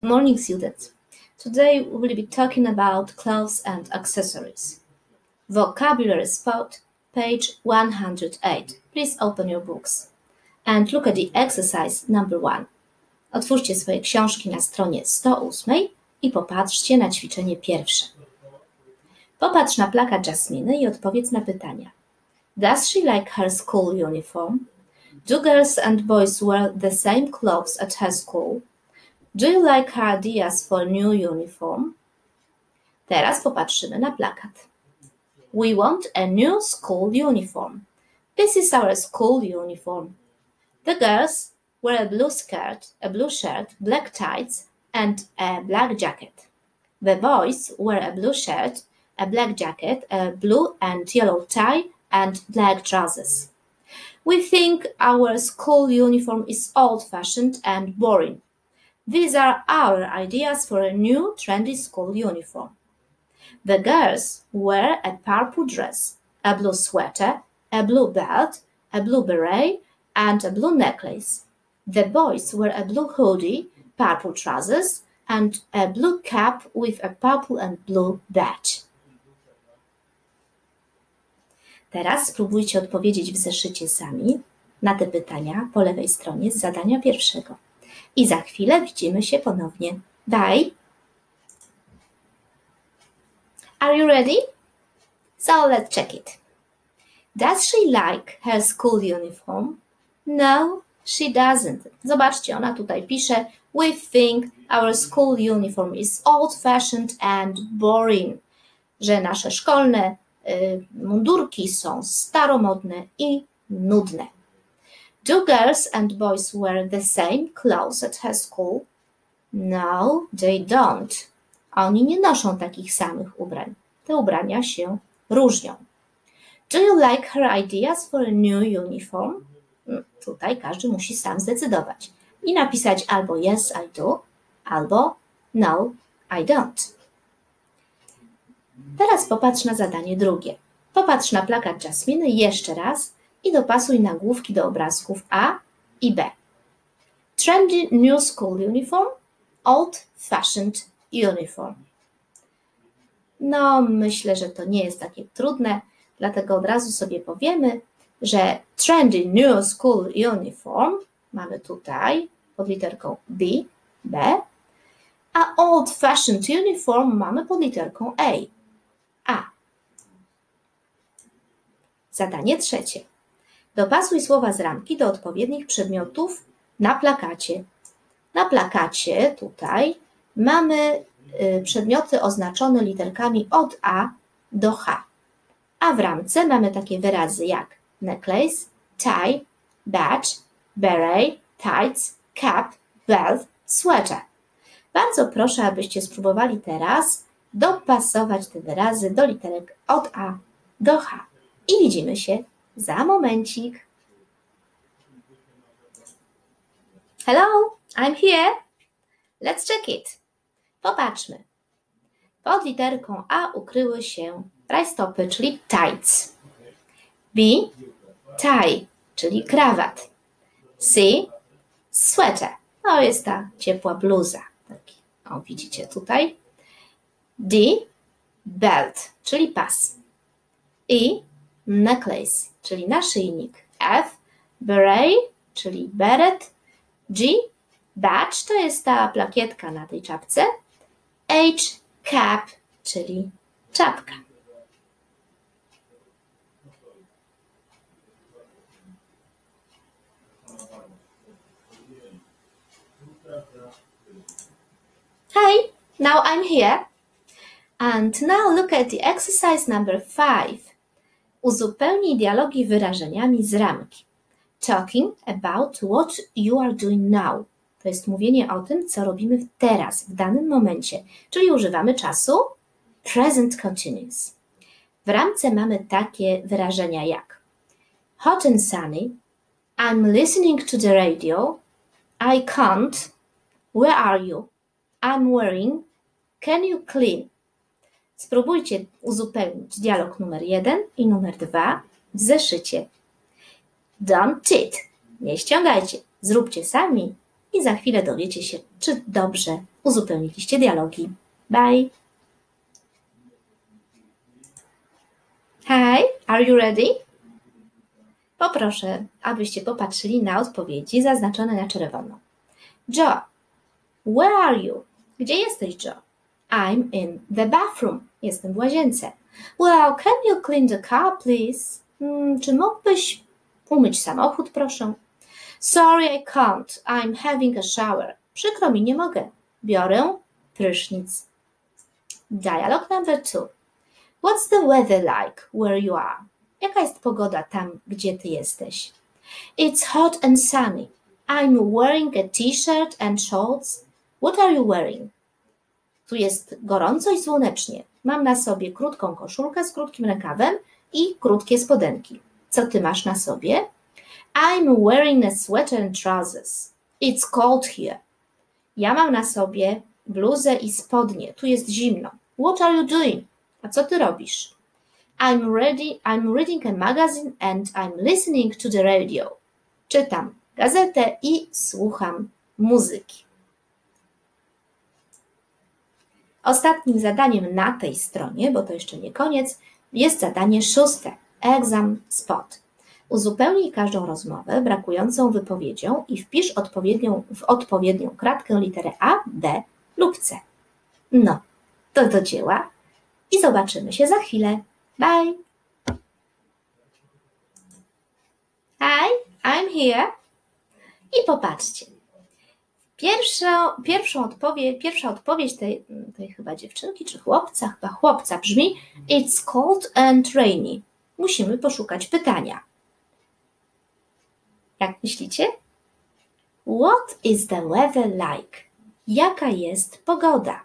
Morning, students. Today we will be talking about clothes and accessories. Vocabulary spot, page 108. Please open your books and look at the exercise number 1. Otwórzcie swoje książki na stronie 108 i popatrzcie na ćwiczenie pierwsze. Popatrz na plakat Jasminy i odpowiedz na pytania. Does she like her school uniform? Do girls and boys wear the same clothes at her school? Do you like her ideas for new uniform? Teraz popatrzymy na plakat. We want a new school uniform. This is our school uniform. The girls wear a blue skirt, a blue shirt, black tights, and a black jacket. The boys wear a blue shirt, a black jacket, a blue and yellow tie, and black trousers. We think our school uniform is old-fashioned and boring. These are our ideas for a new trendy school uniform. The girls wear a purple dress, a blue sweater, a blue belt, a blue beret, and a blue necklace. The boys wear a blue hoodie, purple trousers, and a blue cap with a purple and blue badge. Teraz spróbujcie odpowiedzieć w zeszycie sami na te pytania po lewej stronie z zadania pierwszego. I za chwilę widzimy się ponownie. Bye! Are you ready? So let's check it. Does she like her school uniform? No, she doesn't. Zobaczcie, ona tutaj pisze We think our school uniform is old-fashioned and boring. Że nasze szkolne mundurki są staromodne i nudne. Do girls and boys wear the same clothes at her school? No, they don't. Oni nie noszą takich samych ubrań. Te ubrania się różnią. Do you like her ideas for a new uniform? Tutaj każdy musi sam zdecydować i napisać albo yes, I do, albo no, I don't. Teraz popatrz na zadanie drugie. Popatrz na plakat Jasminy jeszcze raz i dopasuj nagłówki do obrazków A i B. Trendy new school uniform, old-fashioned uniform. No, myślę, że to nie jest takie trudne, dlatego od razu sobie powiemy, że trendy new school uniform mamy tutaj pod literką B, a old-fashioned uniform mamy pod literką A. Zadanie trzecie. Dopasuj słowa z ramki do odpowiednich przedmiotów na plakacie. Na plakacie tutaj mamy przedmioty oznaczone literkami od A do H. A w ramce mamy takie wyrazy jak necklace, tie, badge, beret, tights, cap, belt, sweater. Bardzo proszę, abyście spróbowali teraz dopasować te wyrazy do literek od A do H. I widzimy się za momencik. Hello, I'm here. Let's check it. Popatrzmy. Pod literką A ukryły się rajstopy, czyli tights. B, tie, czyli krawat. C, sweater. To jest ta ciepła bluza. Taki, o, widzicie tutaj. D, belt, czyli pas. E, necklace, czyli naszyjnik. F, beret, czyli beret. G, badge, to jest ta plakietka na tej czapce. H, cap, czyli czapka. Hi, now I'm here. And now look at the exercise number 5. Uzupełnij dialogi wyrażeniami z ramki. Talking about what you are doing now. To jest mówienie o tym, co robimy teraz, w danym momencie, czyli używamy czasu present continuous. W ramce mamy takie wyrażenia jak hot and sunny, I'm listening to the radio, I can't, where are you, I'm wearing, can you clean? Spróbujcie uzupełnić dialog numer 1 i numer 2 w zeszycie. Don't cheat. Nie ściągajcie. Zróbcie sami i za chwilę dowiecie się, czy dobrze uzupełniliście dialogi. Bye! Hi, are you ready? Poproszę, abyście popatrzyli na odpowiedzi zaznaczone na czerwono. Joe, where are you? Gdzie jesteś, Joe? I'm in the bathroom. Jestem w łazience. Well, can you clean the car, please? Czy mógłbyś umyć samochód, proszę? Sorry, I can't. I'm having a shower. Przykro mi, nie mogę. Biorę prysznic. Dialog number 2. What's the weather like where you are? Jaka jest pogoda tam, gdzie ty jesteś? It's hot and sunny. I'm wearing a t-shirt and shorts. What are you wearing? Tu jest gorąco i słonecznie. Mam na sobie krótką koszulkę z krótkim rękawem i krótkie spodenki. Co ty masz na sobie? I'm wearing a sweater and trousers. It's cold here. Ja mam na sobie bluzę i spodnie. Tu jest zimno. What are you doing? A co ty robisz? I'm reading a magazine and I'm listening to the radio. Czytam gazetę i słucham muzyki. Ostatnim zadaniem na tej stronie, bo to jeszcze nie koniec, jest zadanie 6. Exam Spot. Uzupełnij każdą rozmowę brakującą wypowiedzią i wpisz w odpowiednią kratkę literę A, B lub C. No, to do dzieła i zobaczymy się za chwilę. Bye! Hi, I'm here. I popatrzcie. Pierwsza odpowiedź tej chyba dziewczynki czy chłopca, chyba chłopca brzmi It's cold and rainy. Musimy poszukać pytania. Jak myślicie? What is the weather like? Jaka jest pogoda?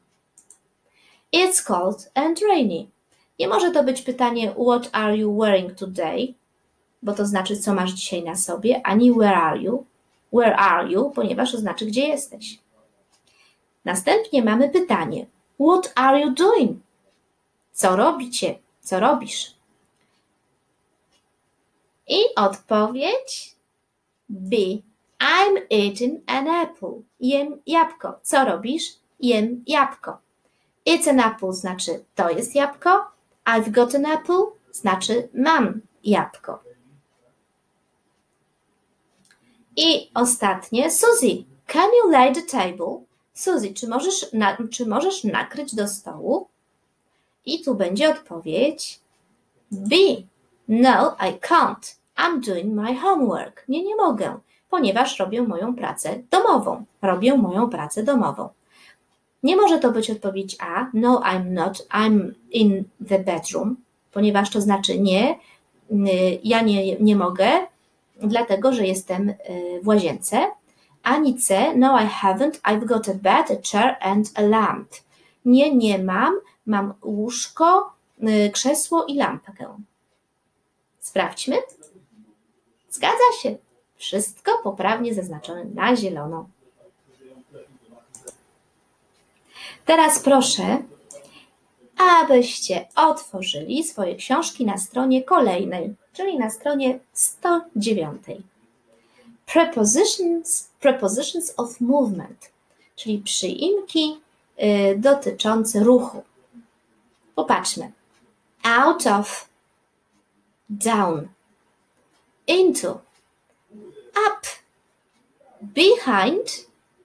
It's cold and rainy. Nie może to być pytanie What are you wearing today? Bo to znaczy co masz dzisiaj na sobie, ani Where are you? Ponieważ to znaczy gdzie jesteś. Następnie mamy pytanie What are you doing? Co robicie? Co robisz? I odpowiedź B. I'm eating an apple. Jem jabłko. Co robisz? Jem jabłko. It's an apple znaczy to jest jabłko. I've got an apple znaczy mam jabłko. I ostatnie, Suzy, can you lay the table? Suzy, czy możesz nakryć do stołu? I tu będzie odpowiedź B. No, I can't. I'm doing my homework. Nie mogę, ponieważ robię moją pracę domową. Nie może to być odpowiedź A. No, I'm not. I'm in the bedroom, ponieważ to znaczy nie, ja nie mogę, dlatego, że jestem w łazience. Ani C. No, I haven't. I've got a bed, a chair and a lamp. Nie mam łóżko, krzesło i lampkę. Sprawdźmy. Zgadza się. Wszystko poprawnie zaznaczone na zielono. Teraz proszę, abyście otworzyli swoje książki na stronie kolejnej, czyli na stronie 109. Prepositions of movement, czyli przyimki dotyczące ruchu. Popatrzmy. Out of, down, into, up, behind,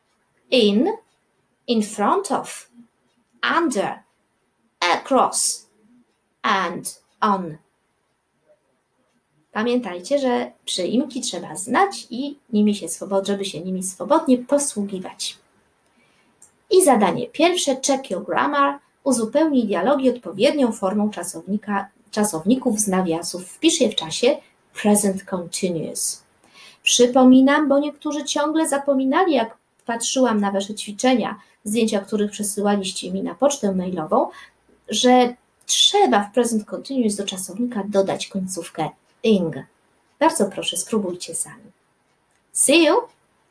in front of, under, across and on. Pamiętajcie, że przyimki trzeba znać i żeby się nimi swobodnie posługiwać. I zadanie pierwsze, check your grammar, uzupełnij dialogi odpowiednią formą czasowników z nawiasów. Wpisz je w czasie present continuous. Przypominam, bo niektórzy ciągle zapominali, jak patrzyłam na wasze ćwiczenia, zdjęcia których przesyłaliście mi na pocztę mailową, że trzeba w present continuous do czasownika dodać końcówkę ing. Bardzo proszę, spróbujcie sami. See you!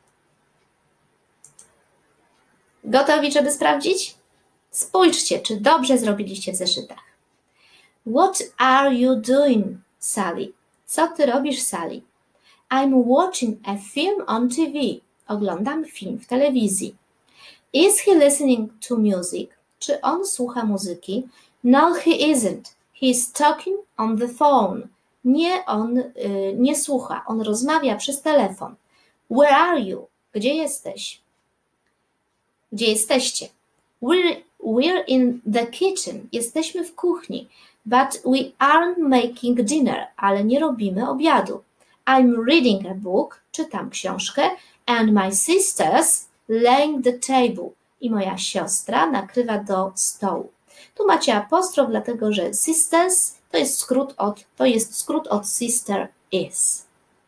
Gotowi, żeby sprawdzić? Spójrzcie, czy dobrze zrobiliście w zeszytach. What are you doing, Sally? Co ty robisz, Sally? I'm watching a film on TV. Oglądam film w telewizji. Is he listening to music? Czy on słucha muzyki? No, he isn't. He's talking on the phone. Nie, on nie słucha. On rozmawia przez telefon. Where are you? Gdzie jesteś? Gdzie jesteście? We're in the kitchen. Jesteśmy w kuchni. But we aren't making dinner. Ale nie robimy obiadu. I'm reading a book. Czytam książkę. And my sister's laying the table. I moja siostra nakrywa do stołu. Tu macie apostrof, dlatego że sisters to jest skrót od sister is.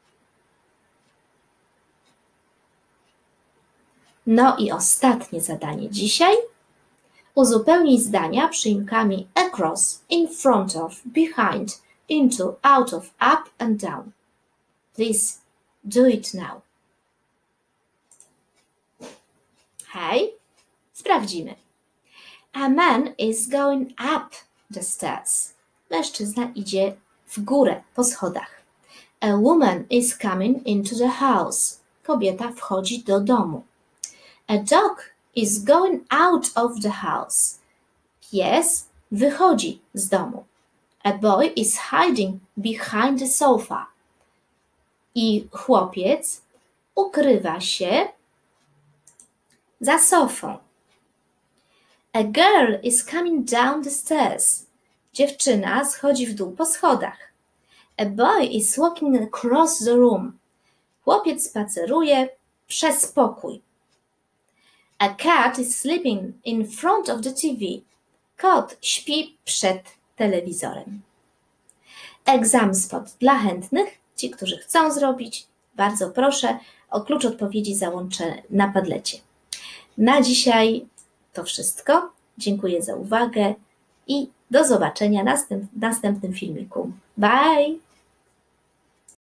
No i ostatnie zadanie dzisiaj. Uzupełnij zdania przyimkami across, in front of, behind, into, out of, up and down. Please do it now. Hej, sprawdzimy. A man is going up the stairs. Mężczyzna idzie w górę po schodach. A woman is coming into the house. Kobieta wchodzi do domu. A dog is going out of the house. Pies wychodzi z domu. A boy is hiding behind the sofa. I chłopiec ukrywa się za sofą. A girl is coming down the stairs. Dziewczyna schodzi w dół po schodach. A boy is walking across the room. Chłopiec spaceruje przez pokój. A cat is sleeping in front of the TV. Kot śpi przed telewizorem. Exam spot dla chętnych, ci, którzy chcą zrobić. Bardzo proszę, o klucz odpowiedzi załączę na Padlecie. Na dzisiaj to wszystko. Dziękuję za uwagę i do zobaczenia w następnym filmiku. Bye!